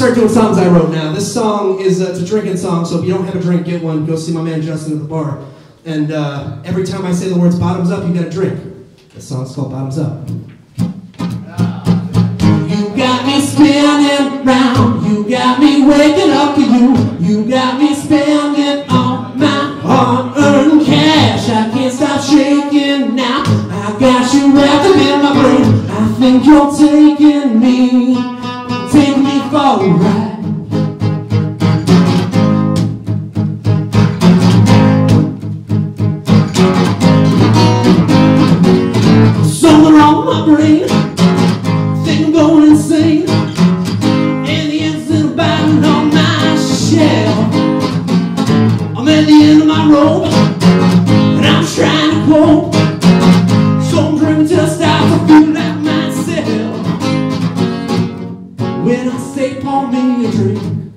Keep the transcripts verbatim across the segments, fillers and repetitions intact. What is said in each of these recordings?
start doing songs I wrote now. This song is uh, it's a drinking song, so if you don't have a drink, get one. Go see my man Justin at the bar. And uh, every time I say the words bottoms up, you get a drink. This song's called Bottoms Up. You got me spinning round, you got me waking up to you, you got me spending all my hard-earned cash. I can't stop shaking now, I got you wrapped up in my brain. I think you're taking me, taking me for a ride. Something wrong with my brain, think I'm going insane. And the instant biting on my shell. I'm at the end of my rope, and I'm trying to cope. So I'm drinking till I start to feel like myself. When I say pour me a drink,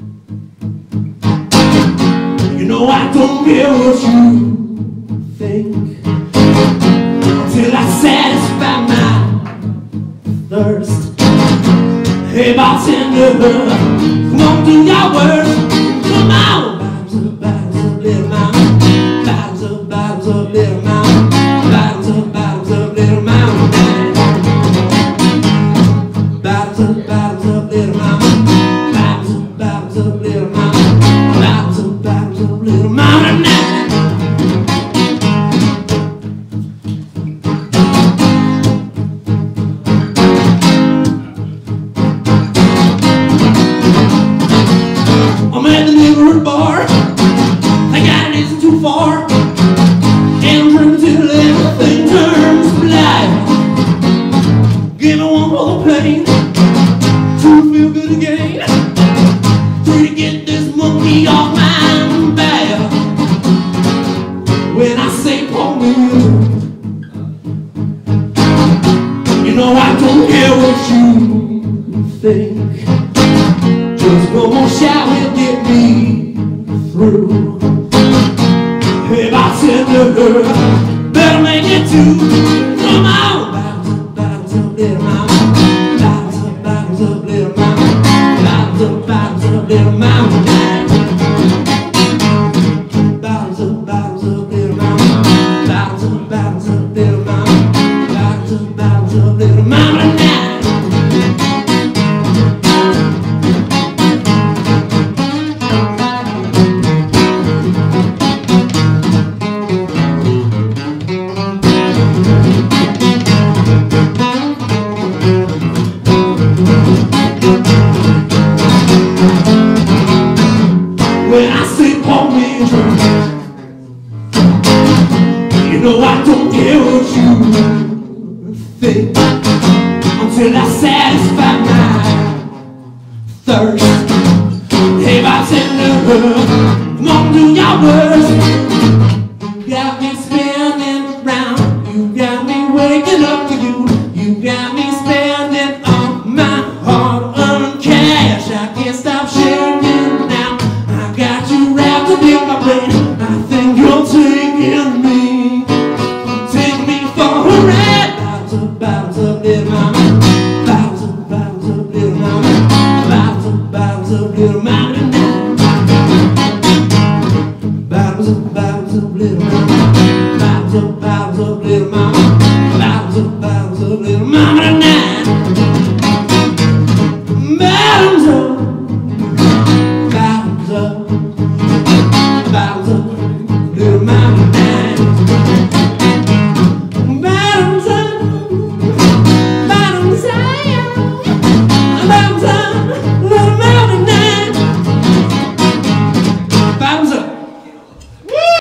you know I don't care what you think, till I satisfy my thirst. Hey bartender, come on, do your work. Come on, bottles up, bottles up, little mama. Bottles up, bottles up, little mama. Bottles up, bottles up, little mama. Bottles up, bottles up, little mama. Bottles up, bottles up, little mama. Bottles up, bottles up, little mama now. I'm at the neighborhood bar, I got it isn't too far, and I'm drinking till everything turns black. Give me one more pain, two to feel good again, three to get this monkey off my back. When I say pour me, you know I don't care what you think. Just one more shot will get me through. Hey, bartender, better make it two. Come on, bottles up, bottles up, little mama. Bottles up, bottles up, little mama. Bottles up, bottles up, little mama. Bottles up, bottles up, little mama. Bottles up, bottles up, little mama. Bottles up, bottles up, little mama now. When I say pour me a drink, you know I don't care what you think, until I satisfy my thirst.